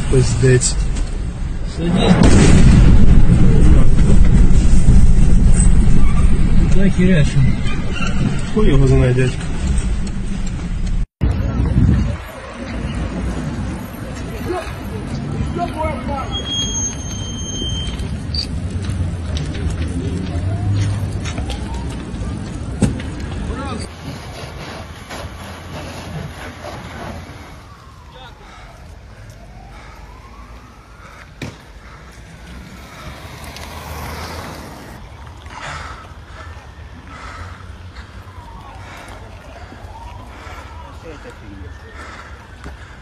Пиздець. Дай херячим. Хуй його знає, дядько. Это фигня.